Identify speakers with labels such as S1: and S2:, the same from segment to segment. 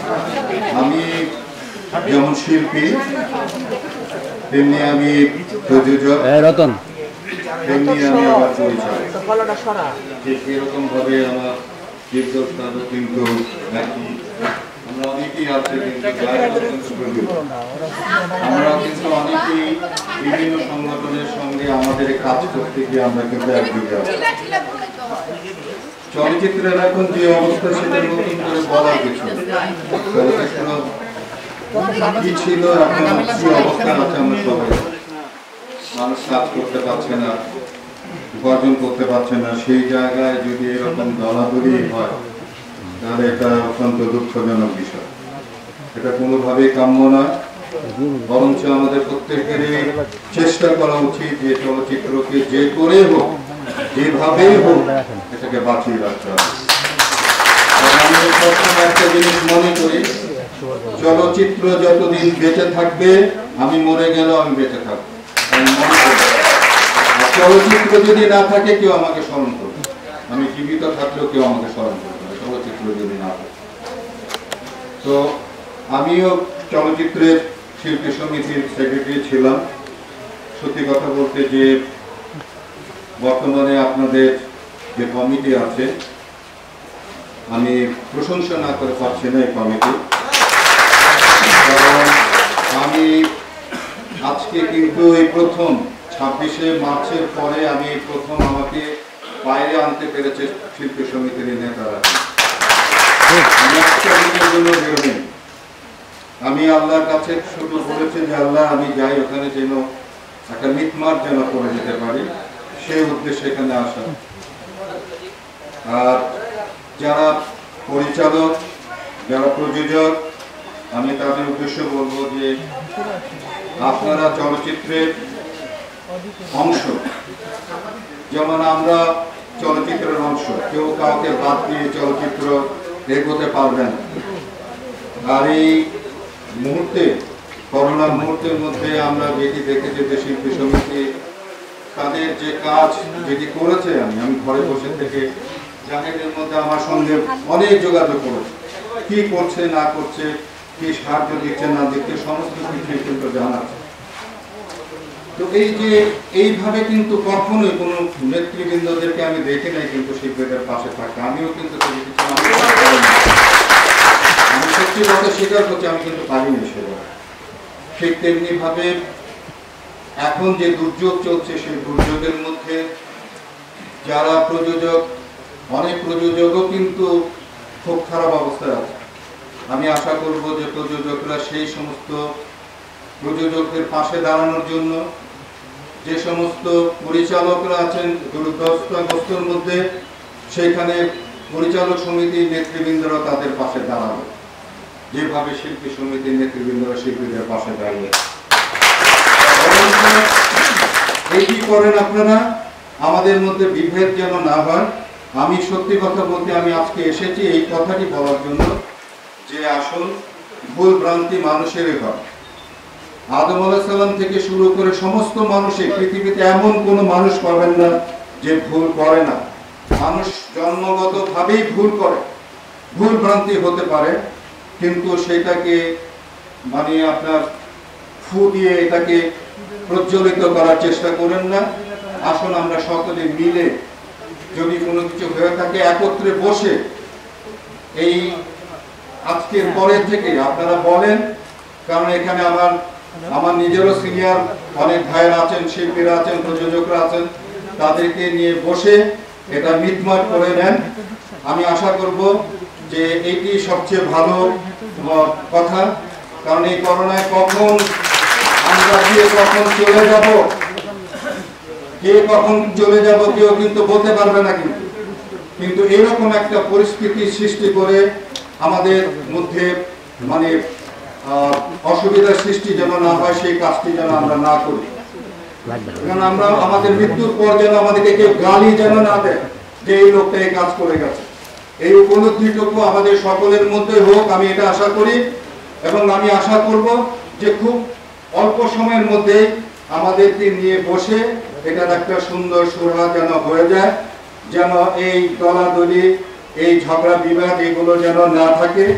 S1: আমি যেমন শিল্পী তেমনি আমি প্রযোজক,
S2: রতন
S1: তেমনি আমি আবার পরিচালক। ঠিক এরকম ভাবে আমার দীর্ঘস্থানও কিন্তু একই। আমরা অনেকেই আছে কিন্তু আমরা কিন্তু অনেকেই বিভিন্ন সংগঠনের সঙ্গে আমাদের কাজ করতে গিয়ে আমরা কিন্তু একদিকে আছি। চলচ্চিত্রের এখন যে অবস্থা সেটা নতুন করে বলার কিছু। চলচ্চিত্র কি ছিল, এখন কি অবস্থা আছে আমরা সবাই। মানুষ কাজ করতে পারছে না, উপার্জন করতে পারছে না, সেই জায়গায় যদি এরকম দলাদলি হয় তাহলে এটা অত্যন্ত দুঃখজনক বিষয়। এটা কোনোভাবেই কাম্য নয়, বরঞ্চ আমাদের প্রত্যেকেরই চেষ্টা করা উচিত যে চলচ্চিত্রকে যে করে হোক, যেভাবেই হোক, এটাকে বাঁচিয়ে রাখতে হবে। আমি সবসময় একটা জিনিস মনে করি, চলচ্চিত্র যতদিন বেঁচে থাকবে, আমি মরে গেলেও আমি বেঁচে থাকবো। চলচ্চিত্র যদি না থাকে কেউ আমাকে স্মরণ করবে, আমি জীবিত থাকলেও কেউ আমাকে স্মরণ করবে না, চলচ্চিত্র যদি না থাকে। তো আমিও চলচ্চিত্রের শিল্পী সমিতির সেক্রেটারি ছিলাম। সত্যি কথা বলতে যে বর্তমানে আপনাদের যে কমিটি আছে, আমি প্রশংসা না করে পারছি না এই কমিটি, কারণ আমি আজকে কিন্তু এই প্রথম 26শে মার্চের পরে আমি প্রথম আমাকে বাইরে আনতে পেরেছে শিল্পী সমিতির নেতারা। আমি আল্লাহর কাছে শুধু বলেছি যে আল্লাহ আমি যাই ওখানে যেন একটা মিটমাট যেন করে যেতে পারি, সেই উদ্দেশ্যে এখানে আসা। আর যারা পরিচালক, যারা প্রযোজক, আমি তাদের উদ্দেশ্য বলবো যে আপনারা চলচ্চিত্রের অংশ, যেমন আমরা চলচ্চিত্রের অংশ, কেউ কাউকে বাদ দিয়ে চলচ্চিত্র এগোতে পারবে না। আর এই মুহূর্তে, করোনার মুহূর্তের মধ্যে আমরা যেটি দেখেছি যে শিল্পী সমিতি তাদের যে কাজ যেটি করেছে, আমি ঘরে বসে থেকে জাহেদের মধ্যে আমার সঙ্গে অনেক যোগাযোগ করেছে, কি করছে না করছে, কি সাহায্য দিচ্ছে না দিচ্ছে, সমস্ত কিছু কিন্তু জানাচ্ছে। তো এই যে এইভাবে কিন্তু কখনোই কোনো নেতৃবৃন্দদেরকে আমি দেখি নাই কিন্তু শিল্পীদের পাশে থাকা। আমিও কিন্তু আমি সত্যি কথা স্বীকার করছি, আমি কিন্তু পারিনি সেটা। ঠিক তেমনি ভাবে এখন যে দুর্যোগ চলছে, সেই দুর্যোগের মধ্যে যারা প্রযোজক, অনেক প্রযোজকও কিন্তু খুব খারাপ অবস্থায় আছে। আমি আশা করব যে প্রযোজকরা সেই সমস্ত প্রযোজকদের পাশে দাঁড়ানোর জন্য, যে সমস্ত পরিচালকরা আছেন দুর্দশাগ্রস্তের মধ্যে, সেখানে পরিচালক সমিতির নেতৃবৃন্দরা তাদের পাশে দাঁড়াবে, যেভাবে শিল্পী সমিতির নেতৃবৃন্দরা শিল্পীদের পাশে দাঁড়িয়ে। এইটি করেন আপনারা, আমাদের মধ্যে বিভেদ যেন না হয়। আমি সত্যি কথা বলতে আমি আজকে এসেছি এই কথাটি বলার জন্য যে আসল ভুল ভ্রান্তি মানুষেরই হয়। আদম আলাইহিস সালাম থেকে শুরু করে সমস্ত মানুষই, পৃথিবীতে এমন কোনো মানুষ পাবেন না যে ভুল করে না। মানুষ জন্মগতভাবেই ভুল করে, ভুল ভ্রান্তি হতে পারে, কিন্তু সেটাকে মানে আপনার ফু দিয়ে এটাকে প্রজ্বলিত করার চেষ্টা করেন না। আসুন আমরা সকলে মিলে, যদি কোনো কিছু হয়ে থাকে, একত্রে বসে এই আজকের পরের থেকে আপনারা বলেন, কারণ এখানে আমার নিজেরও সিনিয়র অনেক ভাইয়েরা আছেন, শিল্পীরা আছেন, প্রযোজকরা আছেন, তাদেরকে নিয়ে বসে এটা মিটমাট করে নেন। আমি আশা করব যে এটি সবচেয়ে ভালো কথা, কারণ এই করোনায় কখন আমরা গিয়ে কখন চলে যাব, কে কখন চলে যাব কেউ কিন্তু বলতে পারবে না। কিন্তু এরকম একটা পরিস্থিতি সৃষ্টি করে আমাদের মধ্যে মানে অসুবিধার সৃষ্টি যেন না হয়, সেই কাজটি যেন আমরা না করি। কারণ আমরা আমাদের মৃত্যুর পর যেন আমাদেরকে কেউ গালি যেন না দেয় যে এই লোকটা এই কাজ করে গেছে। এই উপলব্ধিটুকু আমাদের সকলের মধ্যে হোক, আমি এটা আশা করি। এবং আমি আশা করব যে খুব অল্প সময়ের মধ্যে আমাদেরকে নিয়ে বসে এটার একটা সুন্দর সুরা যেন হয়ে যায়, যেন এই দলাদলি, এই ঝগড়া বিবাদ এগুলো যেন না থাকে।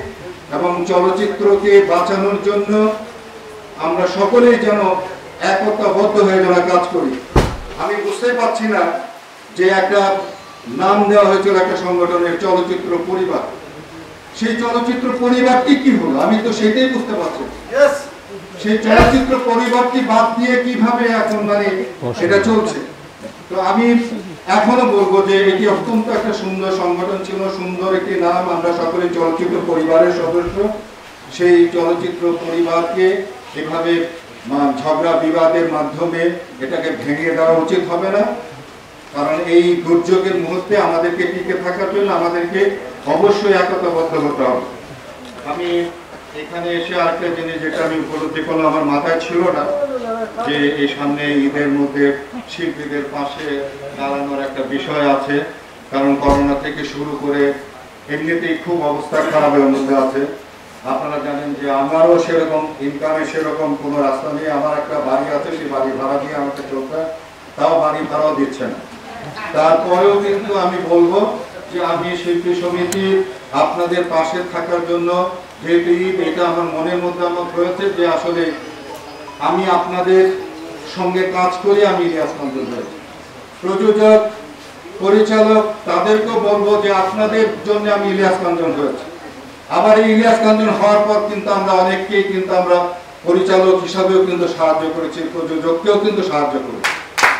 S1: এবং চলচ্চিত্রকে বাঁচানোর জন্য আমরা সকলেই যেন একতাবদ্ধ হয়ে যেন কাজ করি। আমি বুঝতে পারছি না যে একটা নাম দেওয়া হয়েছিল একটা সংগঠনের চলচ্চিত্র পরিবার, সেই চলচ্চিত্র পরিবারটি কি হলো আমি তো সেটাই বুঝতে পারছি। সেই চলচ্চিত্র পরিবারটি বাদ দিয়ে কিভাবে এখন মানে এটা চলছে। তো আমি এখনো বলবো যে এটি অত্যন্ত একটা সুন্দর সংগঠন ছিল, সুন্দর একটি নাম, আমরা সকলে চলচ্চিত্র পরিবারের সদস্য। সেই চলচ্চিত্র পরিবারকে এভাবে ঝগড়া বিবাদের মাধ্যমে এটাকে ভেঙে দেওয়া উচিত হবে না, কারণ এই দুর্যোগের মুহূর্তে আমাদেরকে টিকে থাকার জন্য আমাদেরকে অবশ্যই একতাবদ্ধ হতে হবে। আমি এখানে এসে আরেকটা জিনিস যেটা আমি উপলব্ধি করলাম, আমার মাথায় ছিল না, যে এই সামনে ঈদের মধ্যে শিল্পীদের পাশে দাঁড়ানোর একটা বিষয় আছে, কারণ করোনা থেকে শুরু করে এমনিতেই খুব অবস্থা খারাপের মধ্যে আছে। আপনারা জানেন যে আমারও সেরকম ইনকামে সেরকম কোনো রাস্তা নেই, আমার একটা বাড়ি আছে, সেই বাড়ি ভাড়া দিয়ে আমাকে চলতে, তাও বাড়ি ভাড়াও দিচ্ছে না। তারপরেও কিন্তু আমি বলবো যে আমি শিল্পী সমিতি আপনাদের পাশে থাকার জন্য, যেহেতু ঈদ এটা আমার মনের মধ্যে আমার হয়েছে যে আসলে আমি আপনাদের সঙ্গে কাজ করি, আমি ইলিয়াস কাঞ্চন হয়েছি। প্রযোজক পরিচালক তাদেরকেও বলবো যে আপনাদের জন্য আমি ইলিয়াস কাঞ্চন হয়েছি। আবার এই ইলিয়াস কাঞ্চন হওয়ার পর কিন্তু আমরা অনেককেই কিন্তু আমরা পরিচালক হিসাবেও কিন্তু সাহায্য করেছি, প্রযোজককেও কিন্তু সাহায্য করেছি।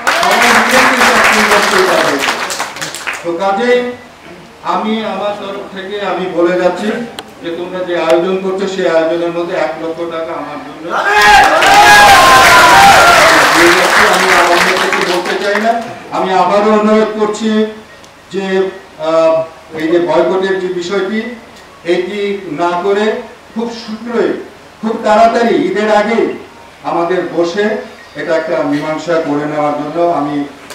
S1: তো কাজেই আমি আমার তরফ থেকে আমি বলে যাচ্ছি যে তোমরা যে আয়োজন করছো সেই আয়োজনের মধ্যে 1 লক্ষ টাকা আমার জন্য আমি অন্য কিছু বলতে চাই না। আমি আবারও অনুরোধ করছি যে এই যে বয়কটের যে বিষয়টি, এটি না করে খুব শীঘ্রই, খুব তাড়াতাড়ি ঈদের আগে আমাদের বসে এটা একটা মীমাংসা করে নেওয়ার জন্য আমি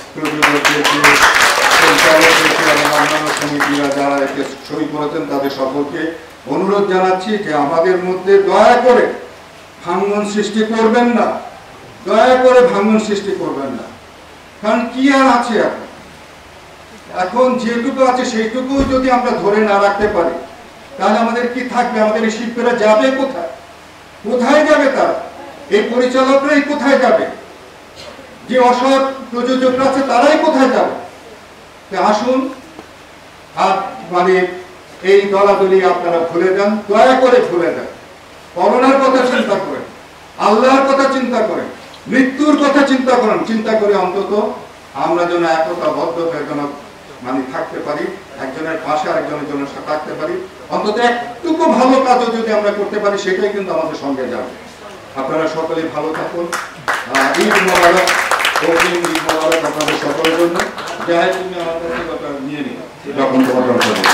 S1: অন্যান্য সমিতিরা যারা এতে সই করেছেন তাদের সকলকে অনুরোধ জানাচ্ছি যে আমাদের মধ্যে দয়া করে ভাঙন সৃষ্টি করবেন না, দয়া করে ভাঙন সৃষ্টি করবেন না। কারণ কি আর আছে এখন যেটুকু আছে সেইটুকু যদি আমরা ধরে না রাখতে পারি তাহলে আমাদের কি থাকবে? আমাদের এই শিল্পীরা যাবে কোথায়? কোথায় যাবে তারা? এই পরিচালকরাই কোথায় যাবে? যে অসৎ প্রযোজকরা আছে তারাই কোথায় যাবে? আসুন আর মানে এই দলাদলি আপনারা ভুলে যান, দয়া করে ভুলে যান। করোনার কথা চিন্তা করেন, আল্লাহর কথা চিন্তা করেন, মৃত্যুর কথা চিন্তা করেন, চিন্তা করে অন্তত আমরা যেন একতাবদ্ধ হয়ে যেন মানে থাকতে পারি, একজনের পাশে আরেকজনের জন্য থাকতে পারি, অন্তত একটুকু ভালো কাজও যদি আমরা করতে পারি সেটাই কিন্তু আমাদের সঙ্গে যাবে। আপনারা সকলেই ভালো থাকুন। ঈদ মোবারক, ঈদ মোবারক আপনাদের সকলের জন্য। যাই তুমি আমার কাছে কথা নিয়ে নিই যখন তোমার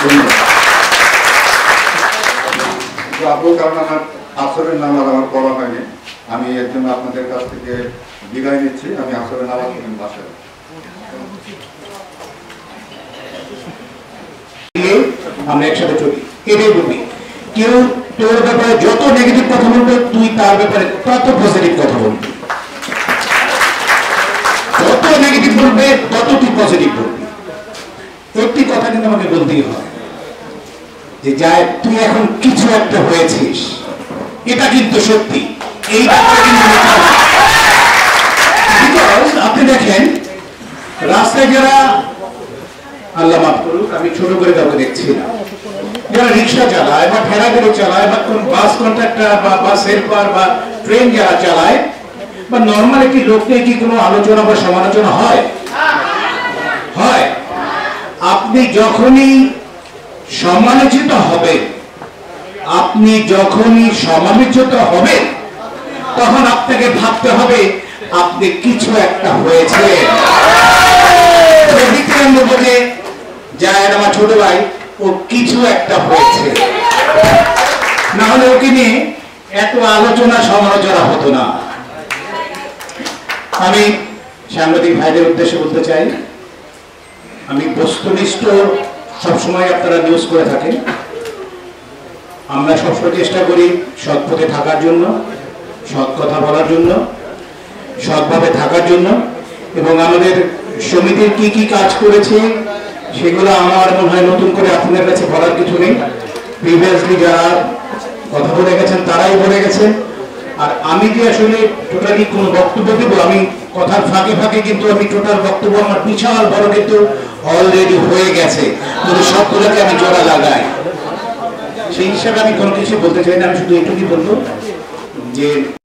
S1: কারণ আমার আসরের নামাজ আমার পড়া হয়নি, আমি এর জন্য আপনাদের কাছ থেকে বিদায় নিচ্ছি। আমি আসরের নামাজ পড়েন বাসায়।
S2: আমরা একসাথে চলি, এটাই বলবি। কেউ তোর ব্যাপারে যত নেগেটিভ কথা বলবে তুই তার ব্যাপারে তত পজিটিভ কথা বলবি, যত নেগেটিভ বলবে তত তুই পজিটিভ বলবি। একটি কথা কিন্তু আমাকে বলতেই হয় যে যায় তুই এখন কিছু একটা হয়েছিস, এটা কিন্তু সত্যি। এই আপনি দেখেন রাস্তায় যারা, আল্লাহ মাফ করুক আমি ছোট করে কাউকে দেখছি না, যারা রিক্সা চালায় বা ঠেলা গাড়ি চালায় বা কোন বাস কন্ট্রাক্টর বা বাস হেল্পার বা ট্রেন যারা চালায় বা নর্মাল একটি লোককে কি কোনো আলোচনা বা সমালোচনা হয়? হয়। আপনি যখনই সমালোচিত হবে, আপনি যখনই সমালোচিত হবে তখন আপনাকে ভাবতে হবে আপনি কিছু একটা হয়েছে। বলে যায় আমার ছোট ভাই, ও কিছু একটা হয়েছে, না হলে ওকে নিয়ে এত আলোচনা সমালোচনা হতো না। আমি সাংবাদিক ভাইদের উদ্দেশ্যে বলতে চাই, আমি বস্তুনিষ্ঠ সবসময় আপনারা নিউজ করে থাকেন, আমরা সবসময় চেষ্টা করি সৎ পথে থাকার জন্য, সৎ কথা বলার জন্য, সৎভাবে থাকার জন্য, এবং আমাদের সমিতির কি কি কাজ করেছে সেগুলো আমার মনে হয় নতুন করে আপনাদের কাছে বলার কিছু নেই। প্রিভিয়াসলি যারা কথা বলে গেছেন তারাই বলে গেছেন। আর আমি যে আসলে টোটালি কোনো বক্তব্য দেবো, আমি কথার ফাঁকে ফাঁকে কিন্তু আমি টোটাল বক্তব্য আমার বিশাল বড় কিন্তু অলরেডি হয়ে গেছে, কিন্তু সবগুলোকে আমি জোড়া লাগাই, সেই হিসাবে আমি কোনো কিছু বলতে চাই না। আমি শুধু এটুকুই বলবো যে